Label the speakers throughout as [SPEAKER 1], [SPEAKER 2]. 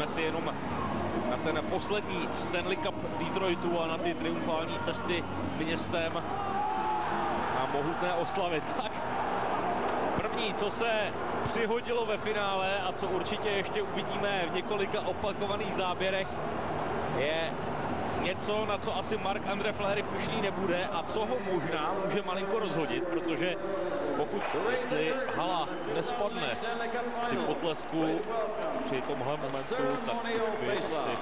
[SPEAKER 1] asi jenom na ten poslední Stanley Cup Detroitu a na ty triumfální cesty městem a mohutné oslavy. Tak první, co se přihodilo ve finále a co určitě ještě uvidíme v několika opakovaných záběrech, je něco, na co asi Marc-André Fleury pyšný nebude a co ho možná může malinko rozhodit, protože jestli hala nespadne při potlesku, při tomhle momentu, tak už by asi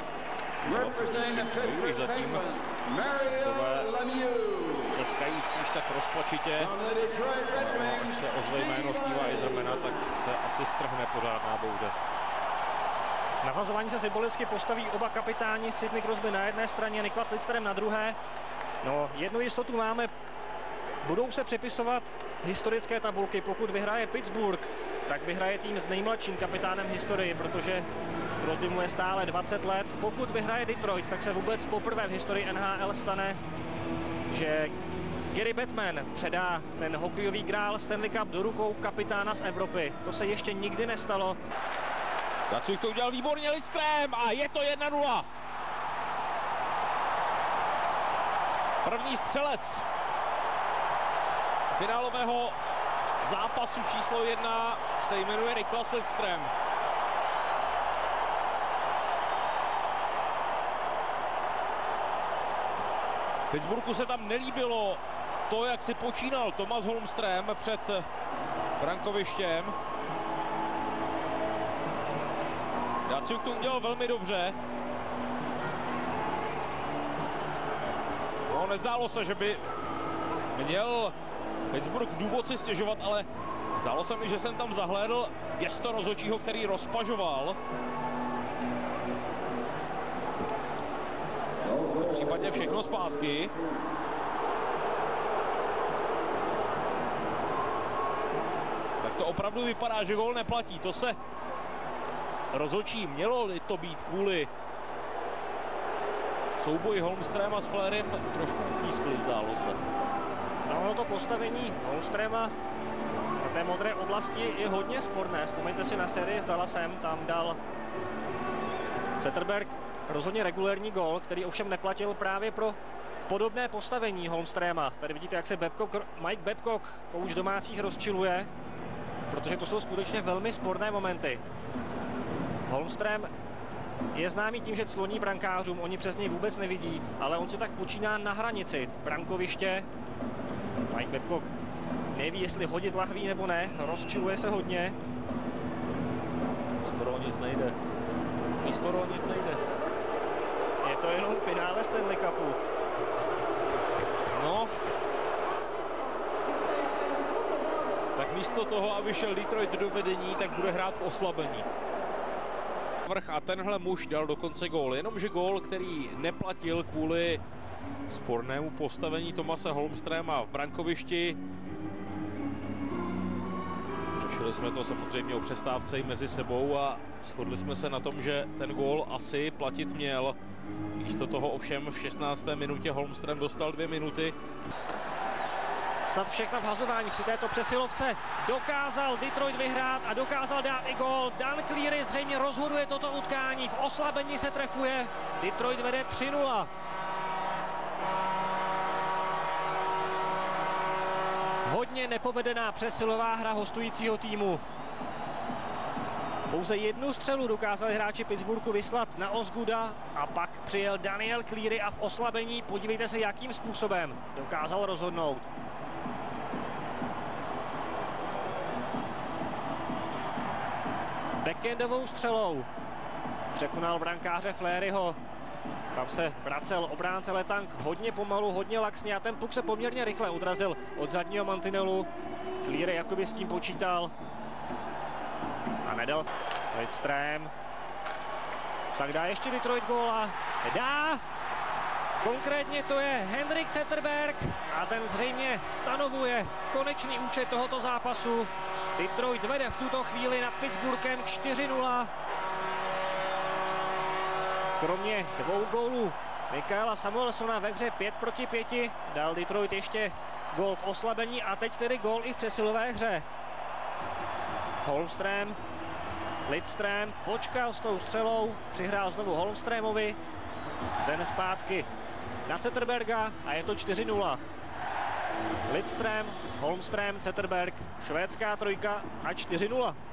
[SPEAKER 1] zatím tohle tleskají spíš tak rozpačitě. Až se ozve jméno Steva Yzermana, tak se asi strhne pořádná bouře.
[SPEAKER 2] Na vazování se symbolicky postaví oba kapitáni, Sidney Crosby na jedné straně, Niklas Lidström na druhé. No, jednu jistotu máme, budou se přepisovat historické tabulky. Pokud vyhraje Pittsburgh, tak vyhraje tým s nejmladším kapitánem v historii, protože Crosby mu je stále 20 let. Pokud vyhraje Detroit, tak se vůbec poprvé v historii NHL stane, že Gary Bettman předá ten hokejový grál Stanley Cup do rukou kapitána z Evropy. To se ještě nikdy nestalo.
[SPEAKER 1] Datsyuk to udělal výborně, Lidström, a je to 1-0. První střelec finálového zápasu číslo 1 se jmenuje Niklas Lidström. Pittsburghu se tam nelíbilo to, jak si počínal Tomas Holmström před brankovištěm. Datsyuk to udělal velmi dobře. No, nezdálo se, že by měl Pittsburgh důvod si stěžovat, ale zdálo se mi, že jsem tam zahlédl gesto rozhodčího, který rozpažoval. V případě všechno zpátky. Tak to opravdu vypadá, že gól neplatí. To se rozhodčí mělo to být kvůli souboji Holmströma s Fleurym trošku upískli, zdálo se.
[SPEAKER 2] No, to postavení Holmströma na té modré oblasti je hodně sporné. Vzpomeňte si na sérii s Dallasem, tam dal Zetterberg rozhodně regulérní gól, který ovšem neplatil právě pro podobné postavení Holmströma. Tady vidíte, jak se Mike Babcock, kouč domácích, rozčiluje, protože to jsou skutečně velmi sporné momenty. Holmström je známý tím, že cloní brankářům, oni přes něj vůbec nevidí, ale on si tak počíná na hranici brankoviště. Mike Babcock neví, jestli hodit lahví nebo ne, rozčiluje se hodně.
[SPEAKER 1] Skoro nic nejde. Skoro nic nejde.
[SPEAKER 2] Je to jenom finále Stanley Cupu.
[SPEAKER 1] No. Tak místo toho, aby šel Detroit do vedení, tak bude hrát v oslabení. A tenhle muž dal dokonce gól. Jenomže gól, který neplatil kvůli spornému postavení Tomase Holmströma v brankovišti. Řešili jsme to samozřejmě o přestávce i mezi sebou a shodli jsme se na tom, že ten gól asi platit měl. Místo toho ovšem v 16. minutě Holmström dostal 2 minuty.
[SPEAKER 2] Snad všechno v hazování při této přesilovce dokázal Detroit vyhrát a dokázal dát i gól. Dan Cleary zřejmě rozhoduje toto utkání, v oslabení se trefuje. Detroit vede 3-0. Hodně nepovedená přesilová hra hostujícího týmu. Pouze jednu střelu dokázali hráči Pittsburghu vyslat na Osgooda a pak přijel Daniel Cleary a v oslabení, podívejte se, jakým způsobem dokázal rozhodnout. Backendovou střelou překonal brankáře Fleuryho. Tam se vracel obránce Letang hodně pomalu, hodně laxně a ten puk se poměrně rychle odrazil od zadního mantinelu. Cleary jakoby s tím počítal a nedal. Lidström. Tak dá ještě Detroit góla. Dá! Konkrétně to je Henrik Zetterberg a ten zřejmě stanovuje konečný účet tohoto zápasu. Detroit vede v tuto chvíli nad Pittsburghem 4-0. Kromě 2 gólů Mikaela Samuelsona ve hře 5-5 dal Detroit ještě gól v oslabení a teď tedy gól i v přesilové hře. Holmström Lidström počkal s tou střelou, přihrál znovu Holmströmovi, ten zpátky na Zetterberga a je to 4-0. Lidström, Holmström, Zetterberg, švédská trojka a 4-0.